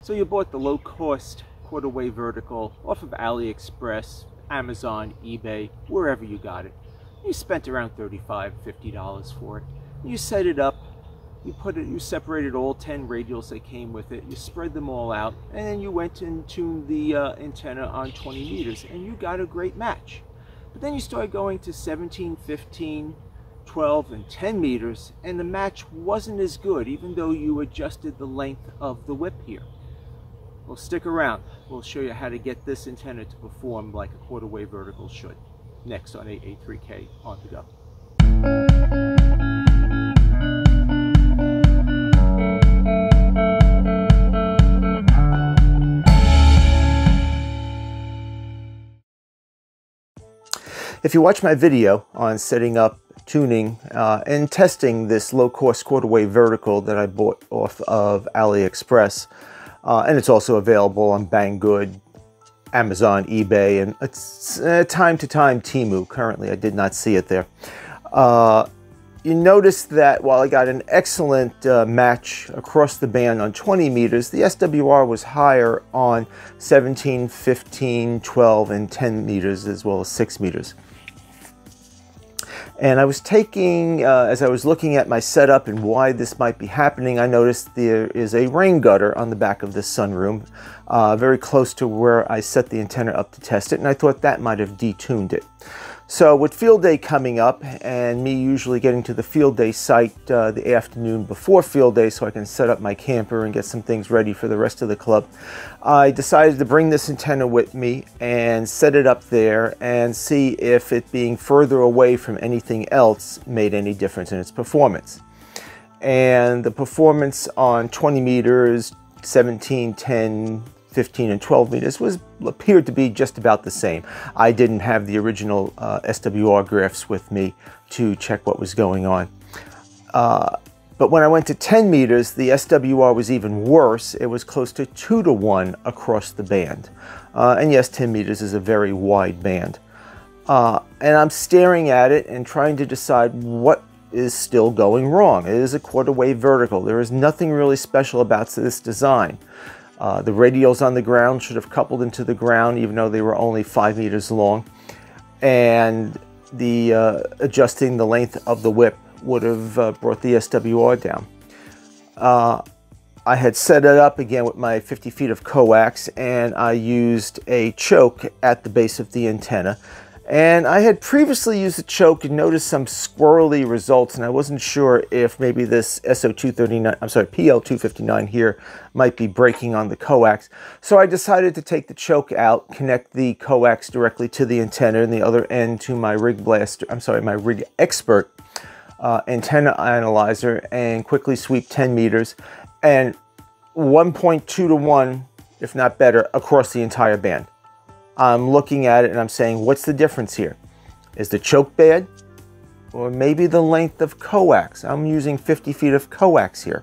So you bought the low-cost quarter-wave vertical off of AliExpress, Amazon, eBay, wherever you got it. You spent around $35, $50 for it. You set it up, you separated all 10 radials that came with it, you spread them all out, and then you went and tuned the antenna on 20 meters, and you got a great match. But then you started going to 17, 15, 12, and 10 meters, and the match wasn't as good, even though you adjusted the length of the whip here. Well, stick around. We'll show you how to get this antenna to perform like a quarter-wave vertical should. Next on 883K on the go. If you watch my video on setting up, tuning, and testing this low-cost quarter-wave vertical that I bought off of AliExpress, and it's also available on Banggood, Amazon, eBay, and it's time to time Temu. Currently, I did not see it there. You notice that while I got an excellent match across the band on 20 meters, the SWR was higher on 17, 15, 12, and 10 meters, as well as 6 meters. And I was taking, as I was looking at my setup and why this might be happening, I noticed there is a rain gutter on the back of this sunroom, very close to where I set the antenna up to test it, and I thought that might have detuned it. So with field day coming up, and me usually getting to the field day site the afternoon before field day so I can set up my camper and get some things ready for the rest of the club, I decided to bring this antenna with me and set it up there and see if it being further away from anything else made any difference in its performance. And the performance on 20 meters, 17, 10, 15 and 12 meters appeared to be just about the same. I didn't have the original SWR graphs with me to check what was going on. But when I went to 10 meters, the SWR was even worse. It was close to 2 to 1 across the band. And yes, 10 meters is a very wide band. And I'm staring at it and trying to decide what is still going wrong. It is a quarter-wave vertical. There is nothing really special about this design. The radials on the ground should have coupled into the ground even though they were only 5 meters long, and the adjusting the length of the whip would have brought the SWR down. I had set it up again with my 50 feet of coax, and I used a choke at the base of the antenna. And I had previously used the choke and noticed some squirrely results, and I wasn't sure if maybe this PL259 here might be breaking on the coax. So I decided to take the choke out, connect the coax directly to the antenna, and the other end to my Rig Expert antenna analyzer, and quickly sweep 10 meters and 1.2 to 1, if not better, across the entire band. I'm looking at it and I'm saying, what's the difference here? Is the choke bad? Or maybe the length of coax? I'm using 50 feet of coax here.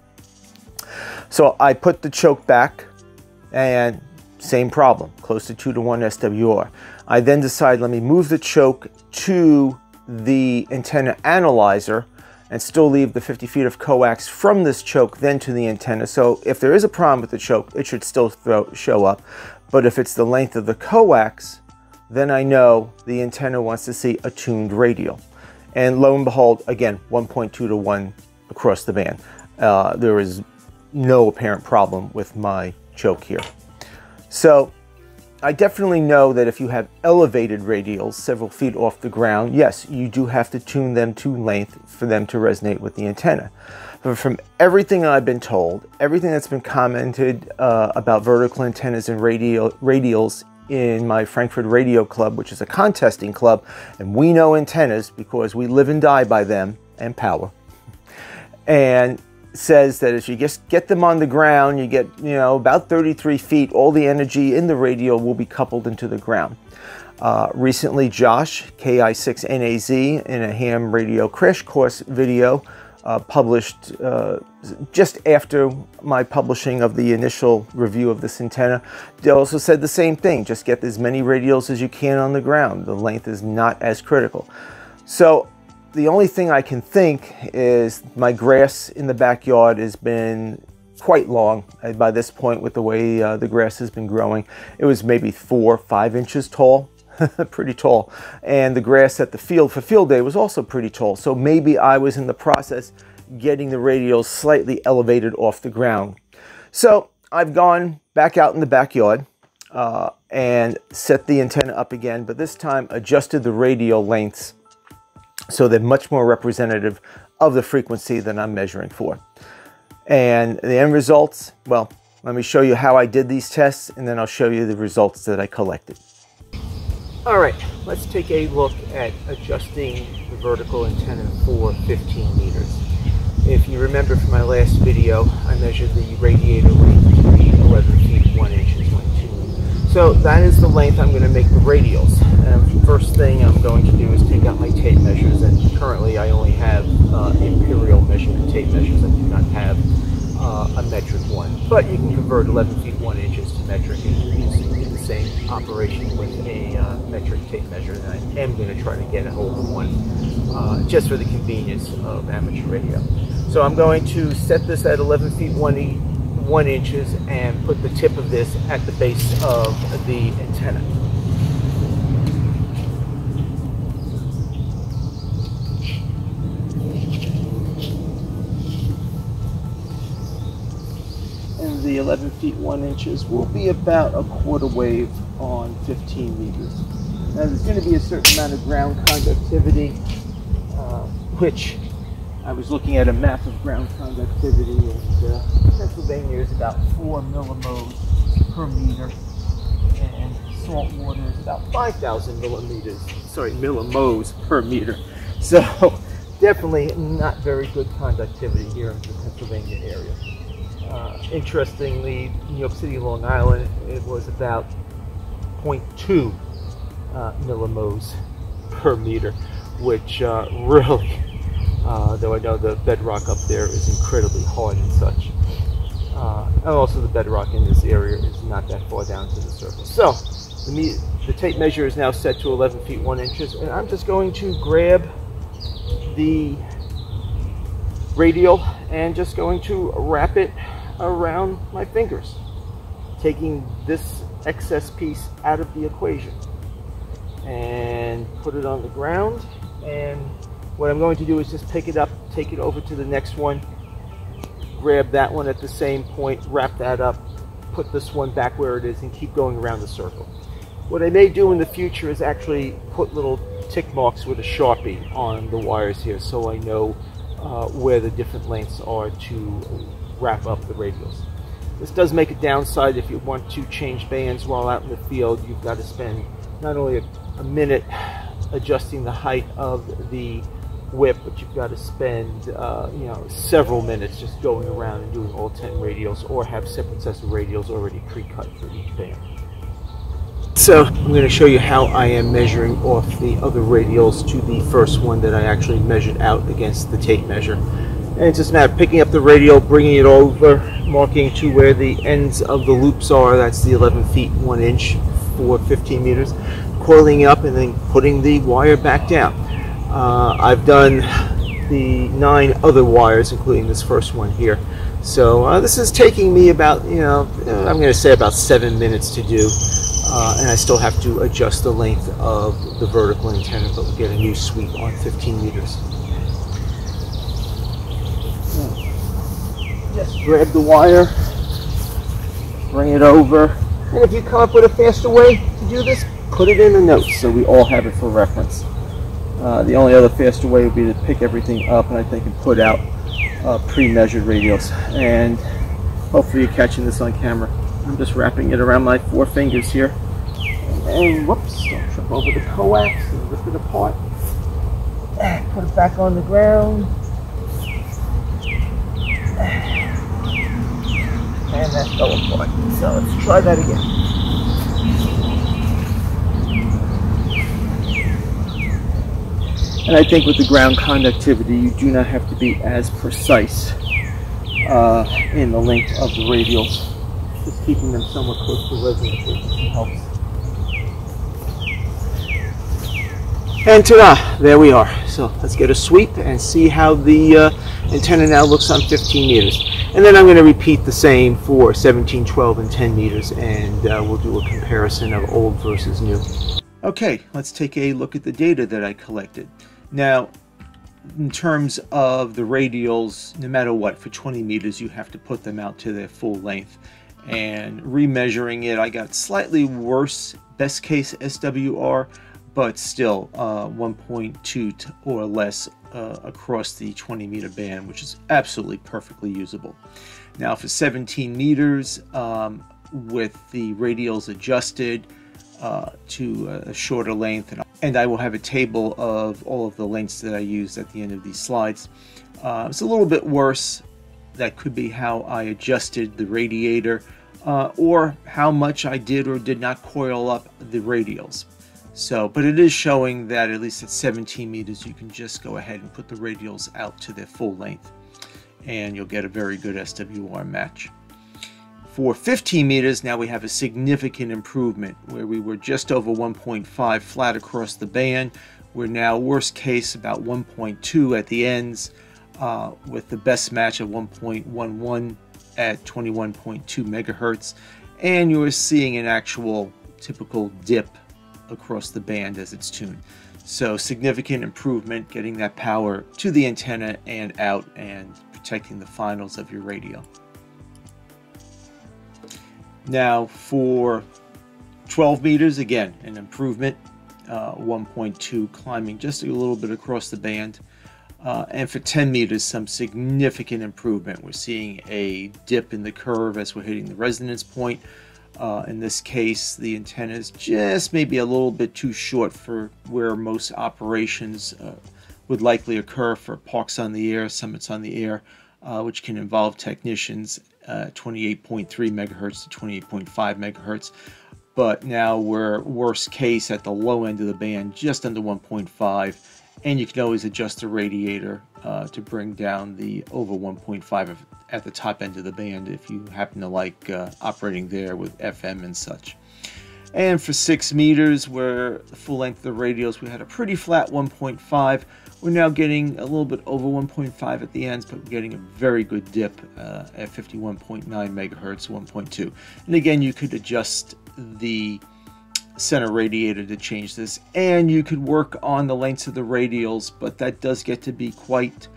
So I put the choke back, and same problem, close to 2 to 1 SWR. I then decide, let me move the choke to the antenna analyzer and still leave the 50 feet of coax from this choke then to the antenna. So if there is a problem with the choke, it should still show up. But if it's the length of the coax, then I know the antenna wants to see a tuned radial. And lo and behold, again, 1.2 to 1 across the band. There is no apparent problem with my choke here. So I definitely know that if you have elevated radials several feet off the ground, yes, you do have to tune them to length for them to resonate with the antenna. But from everything I've been told, everything that's been commented about vertical antennas and radials in my Frankfurt Radio Club, which is a contesting club, and we know antennas because we live and die by them and power, and says that if you just get them on the ground, you get, about 33 feet, all the energy in the radial will be coupled into the ground. Recently, Josh, KI6NAZ, in a ham radio crash course video, published just after my publishing of the initial review of this antenna, they also said the same thing. Just get as many radials as you can on the ground. The length is not as critical. So the only thing I can think is my grass in the backyard has been quite long. By this point, with the way the grass has been growing, it was maybe 4 or 5 inches tall. Pretty tall. And the grass at the field for field day was also pretty tall. So maybe I was in the process getting the radials slightly elevated off the ground. So I've gone back out in the backyard and set the antenna up again, but this time adjusted the radial lengths so they're much more representative of the frequency that I'm measuring for. And the end results, well, let me show you how I did these tests, and then I'll show you the results that I collected. All right, let's take a look at adjusting the vertical antenna for 15 meters. If you remember from my last video, I measured the radiator length to be 11 feet 1 inch and 22. So that is the length I'm going to make the radials. First thing I'm going to do is take out my tape measures, and currently I only have imperial measurement tape measures. I do not have a metric one, but you can convert 11 feet 1 inches to metric using the same operation with a metric tape measure, and I am going to try to get a hold of one just for the convenience of amateur radio. So I'm going to set this at 11 feet 1 inches and put the tip of this at the base of the antenna. And the 11 feet 1 inches will be about a quarter wave on 15 meters. Now there's going to be a certain amount of ground conductivity, which I was looking at a map of ground conductivity, and Pennsylvania is about 4 millimos per meter, and salt water is about 5,000 millimos per meter. So definitely not very good conductivity here in the Pennsylvania area. Interestingly, New York City, Long Island, it was about 0.2 millimos per meter, which really, though I know the bedrock up there is incredibly hard and such. And also the bedrock in this area is not that far down to the surface. So the tape measure is now set to 11 feet 1 inches, and I'm just going to grab the radial and just going to wrap it around my fingers, taking this excess piece out of the equation, and put it on the ground. And what I'm going to do is just pick it up, take it over to the next one, grab that one at the same point, wrap that up, put this one back where it is, and keep going around the circle. What I may do in the future is actually put little tick marks with a Sharpie on the wires here, so I know where the different lengths are to wrap up the radials. This does make a downside. If you want to change bands while out in the field, you've got to spend not only a minute adjusting the height of the whip, but you've got to spend several minutes just going around and doing all 10 radials, or have separate sets of radials already pre-cut for each band. So I'm going to show you how I am measuring off the other radials to the first one that I actually measured out against the tape measure. And it's just a matter of picking up the radial, bringing it over, marking to where the ends of the loops are. That's the 11 feet 1 inch for 15 meters. Coiling it up and then putting the wire back down. I've done the 9 other wires, including this first one here. So this is taking me about, I'm going to say about 7 minutes to do. And I still have to adjust the length of the vertical antenna, but we'll get a new sweep on 15 meters. Just grab the wire, bring it over, and if you come up with a faster way to do this, put it in the notes so we all have it for reference. The only other faster way would be to pick everything up, and I think, and put out pre-measured radials. And hopefully you're catching this on camera. I'm just wrapping it around my 4 fingers here. And whoops, don't trip over the coax and rip it apart. Put it back on the ground. And that fell apart. So let's try that again. And I think with the ground conductivity, you do not have to be as precise in the length of the radials. Just keeping them somewhat close to resonant frequency helps. And ta-da, there we are. So let's get a sweep and see how the antenna now looks on 15 meters. And then I'm going to repeat the same for 17, 12, and 10 meters, and we'll do a comparison of old versus new. Okay, let's take a look at the data that I collected. Now, in terms of the radials, no matter what, for 20 meters, you have to put them out to their full length. And remeasuring it, I got slightly worse best case SWR, but still 1.2 or less across the 20 meter band, which is absolutely perfectly usable. Now for 17 meters, with the radials adjusted to a shorter length, and I will have a table of all of the lengths that I used at the end of these slides. It's a little bit worse. That could be how I adjusted the radiator, or how much I did or did not coil up the radials. So, but it is showing that at least at 17 meters, you can just go ahead and put the radials out to their full length, and you'll get a very good SWR match. For 15 meters, now we have a significant improvement where we were just over 1.5 flat across the band. We're now worst case about 1.2 at the ends, with the best match of 1.11 at 21.2 megahertz, and you're seeing an actual typical dip across the band as it's tuned. So significant improvement, getting that power to the antenna and out and protecting the finals of your radio. Now for 12 meters, again, an improvement, 1.2 climbing just a little bit across the band. And for 10 meters, some significant improvement. We're seeing a dip in the curve as we're hitting the resonance point. In this case, the antenna is just maybe a little bit too short for where most operations would likely occur for parks on the air, summits on the air, which can involve technicians 28.3 megahertz to 28.5 megahertz. But now we're worst case at the low end of the band, just under 1.5, and you can always adjust the radiator to bring down the over 1.5 at the top end of the band if you happen to like operating there with FM and such. And for 6 meters, where the full length of the radials, we had a pretty flat 1.5. We're now getting a little bit over 1.5 at the ends, but we're getting a very good dip at 51.9 megahertz, 1.2. And again, you could adjust the center radiator to change this, and you could work on the lengths of the radials, but that does get to be quite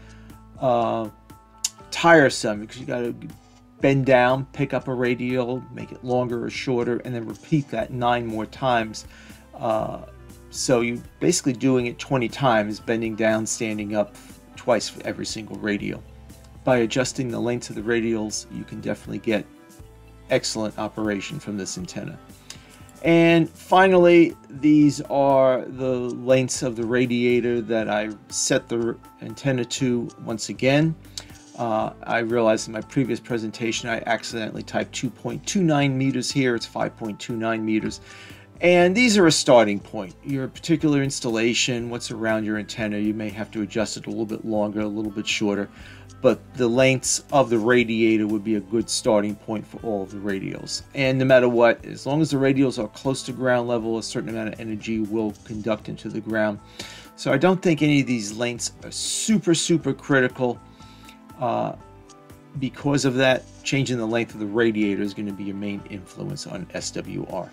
tiresome, because you got to bend down, pick up a radial, make it longer or shorter, and then repeat that 9 more times. So you're basically doing it 20 times, bending down, standing up twice for every single radial. By adjusting the length of the radials, you can definitely get excellent operation from this antenna. And finally, these are the lengths of the radiator that I set the antenna to once again. I realized in my previous presentation I accidentally typed 2.29 meters here. It's 5.29 meters. And these are a starting point. Your particular installation, what's around your antenna, you may have to adjust it a little bit longer, a little bit shorter. But the lengths of the radiator would be a good starting point for all of the radials. And no matter what, as long as the radials are close to ground level, a certain amount of energy will conduct into the ground. So I don't think any of these lengths are super critical. Because of that, changing the length of the radiator is going to be your main influence on SWR.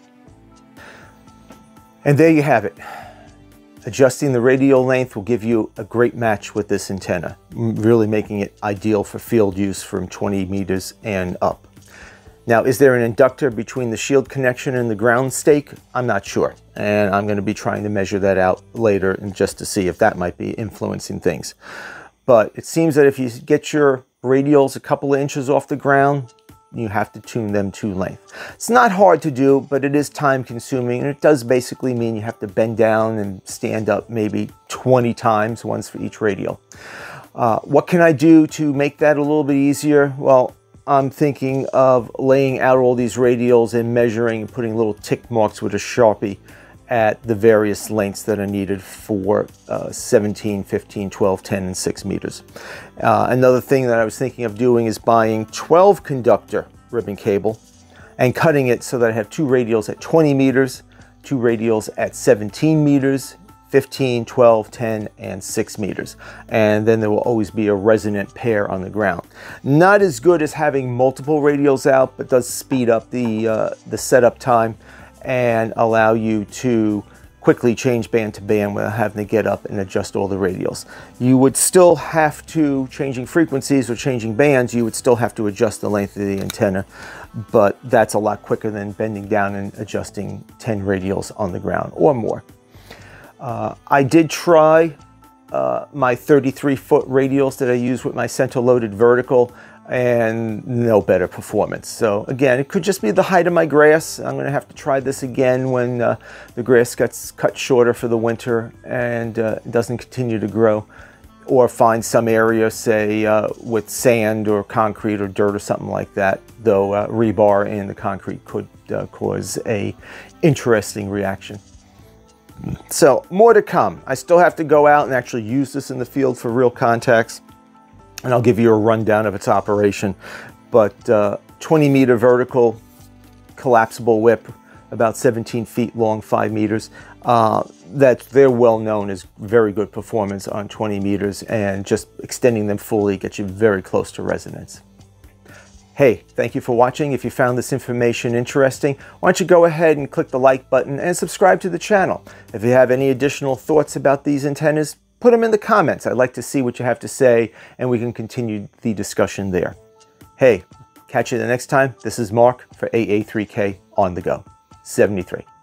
And there you have it. Adjusting the radial length will give you a great match with this antenna, really making it ideal for field use from 20 meters and up. Now, is there an inductor between the shield connection and the ground stake? I'm not sure, and I'm going to be trying to measure that out later and just to see if that might be influencing things. But it seems that if you get your radials a couple of inches off the ground, you have to tune them to length. It's not hard to do, but it is time consuming, and it does basically mean you have to bend down and stand up maybe 20 times, once for each radial. What can I do to make that a little bit easier? Well, I'm thinking of laying out all these radials and measuring and putting little tick marks with a Sharpie at the various lengths that are needed for 17, 15, 12, 10, and 6 meters. Another thing that I was thinking of doing is buying 12 conductor ribbon cable and cutting it so that I have 2 radials at 20 meters, 2 radials at 17 meters, 15, 12, 10, and 6 meters. And then there will always be a resonant pair on the ground. Not as good as having multiple radials out, but does speed up the setup time and allow you to quickly change band to band without having to get up and adjust all the radials. You would still have to, changing frequencies or changing bands, you would still have to adjust the length of the antenna, but that's a lot quicker than bending down and adjusting 10 radials on the ground or more. I did try my 33-foot radials that I use with my center-loaded vertical, and no better performance. So again, it could just be the height of my grass. I'm going to have to try this again when the grass gets cut shorter for the winter and doesn't continue to grow, or find some area, say with sand or concrete or dirt or something like that, though rebar in the concrete could cause a interesting reaction. So more to come. I still have to go out and actually use this in the field for real contacts, and I'll give you a rundown of its operation. But 20-meter vertical collapsible whip, about 17 feet long, 5 meters. They're well known as very good performance on 20 meters, and just extending them fully gets you very close to resonance. Hey, thank you for watching. If you found this information interesting, why don't you go ahead and click the like button and subscribe to the channel. If you have any additional thoughts about these antennas, put them in the comments. I'd like to see what you have to say, and we can continue the discussion there. Hey, catch you the next time. This is Mark for AA3K On The Go 73.